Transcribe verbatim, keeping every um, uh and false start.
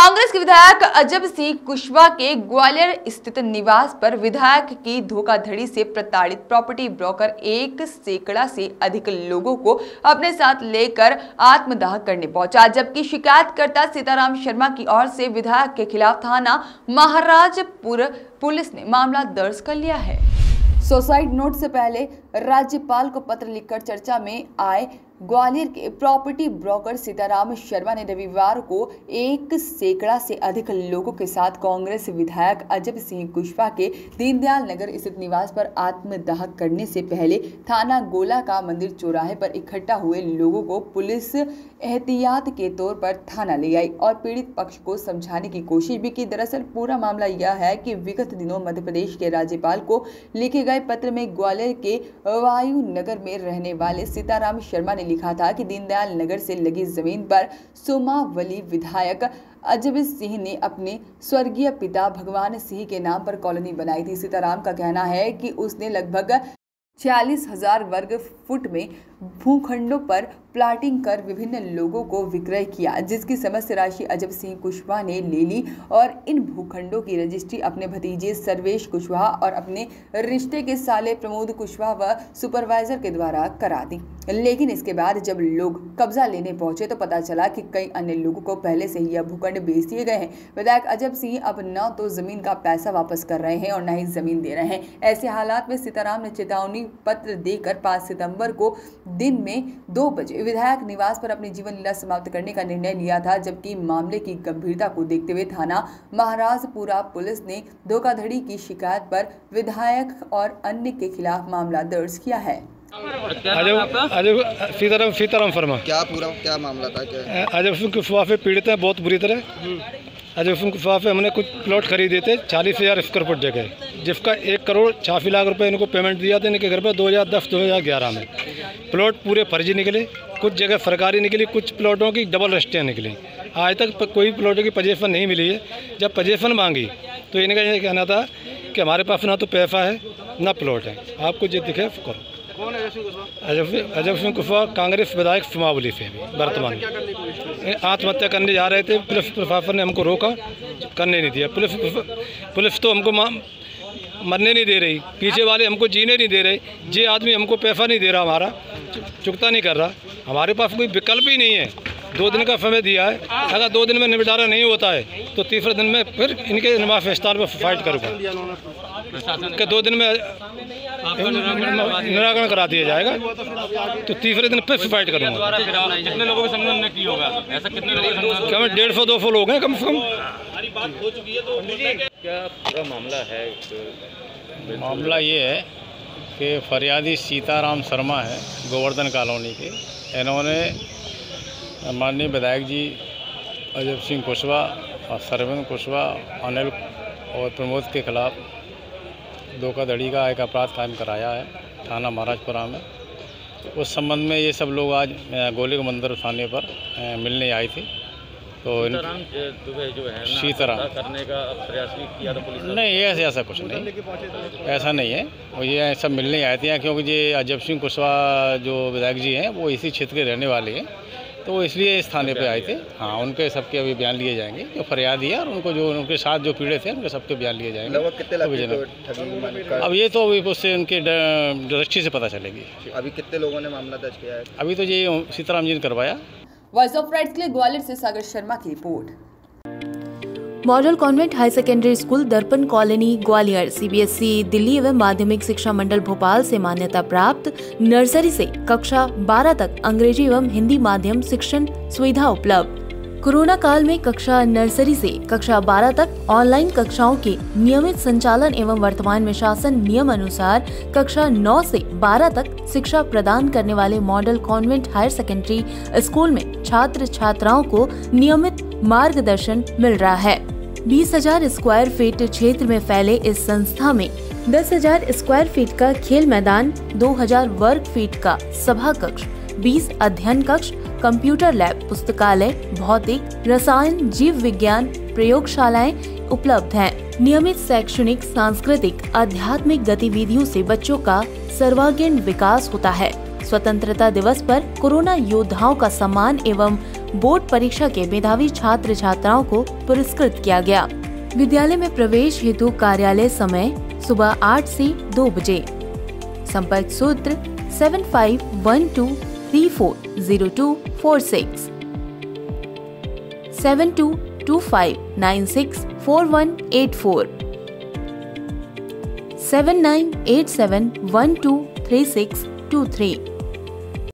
कांग्रेस के विधायक अजब सिंह कुशवाहा के ग्वालियर स्थित निवास पर विधायक की धोखाधड़ी से प्रताड़ित प्रॉपर्टी ब्रोकर एक सैकड़ा से अधिक लोगों को अपने साथ लेकर आत्मदाह करने पहुंचा, जबकि शिकायतकर्ता सीताराम शर्मा की ओर से विधायक के खिलाफ थाना महाराजपुर पुलिस ने मामला दर्ज कर लिया है। सुसाइड नोट से पहले राज्यपाल को पत्र लिखकर चर्चा में आए ग्वालियर के प्रॉपर्टी ब्रोकर सीताराम शर्मा ने रविवार को एक सैकड़ा से अधिक लोगों के साथ कांग्रेस विधायक अजब सिंह कुशवाहा के दीनदयाल नगर स्थित निवास पर आत्मदाह करने से पहले थाना गोला का मंदिर चौराहे पर इकट्ठा हुए लोगों को पुलिस एहतियात के तौर पर थाना ले आई और पीड़ित पक्ष को समझाने की कोशिश भी की। दरअसल पूरा मामला यह है कि विगत दिनों मध्य प्रदेश के राज्यपाल को लिखे गए पत्र में ग्वालियर के वायु नगर में रहने वाले सीताराम शर्मा ने लिखा था कि दीनदयाल नगर से लगी जमीन पर सोमावली विधायक अजब सिंह ने अपने स्वर्गीय पिता भगवान सिंह के नाम पर कॉलोनी बनाई थी। सीताराम का कहना है कि उसने लगभग छियालीस हजार वर्ग फुट में भूखंडों पर प्लाटिंग कर विभिन्न लोगों को विक्रय किया, जिसकी समस्त राशि अजब सिंह कुशवाहा ने ले ली और इन भूखंडों की रजिस्ट्री अपने भतीजे सर्वेश कुशवाहा और अपने रिश्ते के साले प्रमोद कुशवाहा व सुपरवाइजर के द्वारा करा दी। लेकिन इसके बाद जब लोग कब्जा लेने पहुंचे तो पता चला कि कई अन्य लोगों को पहले से ही यह भूखंड बेच दिए गए हैं। विधायक अजब सिंह अब न तो जमीन का पैसा वापस कर रहे हैं और न ही जमीन दे रहे हैं। ऐसे हालात में सीताराम ने चेतावनी पत्र देकर पाँच सितंबर को दिन में दो बजे विधायक निवास पर अपनी जीवन लीला समाप्त करने का निर्णय लिया था, जबकि मामले की गंभीरता को देखते हुए थाना महाराजपुरा पुलिस ने धोखाधड़ी की शिकायत पर विधायक और अन्य के खिलाफ मामला दर्ज किया है। अजब सीताराम सीताराम शर्मा क्या पूरा क्या मामला था? क्या अजब सिंह कुशवाहा पे पीड़ित है बहुत बुरी तरह। अजब सिंह कुशवाहा पे हमने कुछ प्लॉट खरीदे थे चालीस हजार स्क्वायर फुट जगह, जिसका एक करोड़ छियासी लाख रुपए इनको पेमेंट दिया था इनके घर पर दो हज़ार दस दो हज़ार ग्यारह में। प्लॉट पूरे फर्जी निकले, कुछ जगह सरकारी निकली, कुछ प्लॉटों की डबल रजिस्ट्रियाँ निकली। आज तक कोई प्लॉटों की पोजीशन नहीं मिली है। जब पोजीशन मांगी तो इनका ये कहना था कि हमारे पास ना तो पैसा है ना प्लॉट है, आपको जो दिखे करो। अजब अजब सिंह कुशवाहा कांग्रेस विधायक सोमावली से वर्तमान में आत्महत्या करने जा रहे थे। पुलिस प्रशासन ने हमको रोका, करने नहीं दिया। पुलिस पुलिस तो हमको मरने नहीं दे रही, पीछे वाले हमको जीने नहीं दे रहे। ये आदमी हमको पैसा नहीं दे रहा, हमारा चुकता नहीं कर रहा। हमारे पास कोई विकल्प ही नहीं है। दो दिन का समय दिया है, अगर दो दिन में निपटारा नहीं होता है तो तीसरे दिन में फिर इनके निवास विस्तार पर फाइट करूँगा कि दो दिन में निराकरण करा दिया जाएगा तो तीसरे दिन फिर फाइट करूँगा। कितने लोगों के सामने की होगा ऐसा? कितने लोग? क्या डेढ़ सौ दो सौ लोग हैं कम से कम। क्या पूरा मामला है? मामला ये है कि फरियादी सीताराम शर्मा है गोवर्धन कॉलोनी के। इन्होंने माननीय विधायक जी अजब सिंह कुशवाहा और सरविंद कुशवाहा, अनिल और प्रमोद के खिलाफ धोखाधड़ी का एक अपराध कायम कराया है थाना महाराजपुरा में। उस संबंध में ये सब लोग आज गोले के मंदिर थाने पर मिलने आए थे। तो जो है सीताराम करने का प्रयास भी किया था पुलिस? नहीं, ऐसा ऐसा कुछ नहीं, ऐसा नहीं है। और ये सब मिलने आए थे क्योंकि ये अजब सिंह कुशवाहा जो विधायक जी हैं वो इसी क्षेत्र के रहने वाले हैं, तो वो इसलिए इस थाने पे आए थे। हाँ, उनके सबके अभी बयान लिए जाएंगे, जो फरियादी है और उनको जो उनके साथ जो पीड़ित थे उनके सबके बयान लिए जाएंगे। अब ये तो अभी उससे उनके दृष्टि से पता चलेगी। अभी कितने लोगों ने मामला दर्ज किया है? अभी तो ये सीताराम जी ने करवाया। वॉइस ऑफ राइट्स के लिए ग्वालियर से सागर शर्मा की रिपोर्ट। Model convent high secondary school Darpan colony Gwalior CBSE Delhi एवं माध्यमिक शिक्षा मंडल भोपाल से मान्यता प्राप्त नर्सरी से कक्षा बारह तक अंग्रेजी एवं हिंदी माध्यम शिक्षण सुविधा उपलब्ध। कोरोना काल में कक्षा नर्सरी से कक्षा बारह तक ऑनलाइन कक्षाओं के नियमित संचालन एवं वर्तमान में शासन नियम अनुसार कक्षा नौ से बारह तक शिक्षा प्रदान करने वाले model convent higher secondary school में छात्र छात्राओं को नियमित मार्गदर्शन मिल रहा है। बीस हजार स्क्वायर फीट क्षेत्र में फैले इस संस्था में दस हजार स्क्वायर फीट का खेल मैदान, दो हजार वर्ग फीट का सभा कक्ष, बीस अध्ययन कक्ष, कंप्यूटर लैब, पुस्तकालय, भौतिक, रसायन, जीव विज्ञान प्रयोगशालाएं उपलब्ध हैं। नियमित शैक्षणिक, सांस्कृतिक, आध्यात्मिक गतिविधियों से बच्चों का सर्वांगीण विकास होता है। स्वतंत्रता दिवस पर कोरोना योद्धाओं का सम्मान एवं बोर्ड परीक्षा के मेधावी छात्र छात्राओं को पुरस्कृत किया गया। विद्यालय में प्रवेश हेतु कार्यालय समय सुबह आठ से दो बजे। संपर्क सूत्र seven five one two three four zero two four six, seven two two five nine six four one eight four, seven nine eight seven one two three six two three.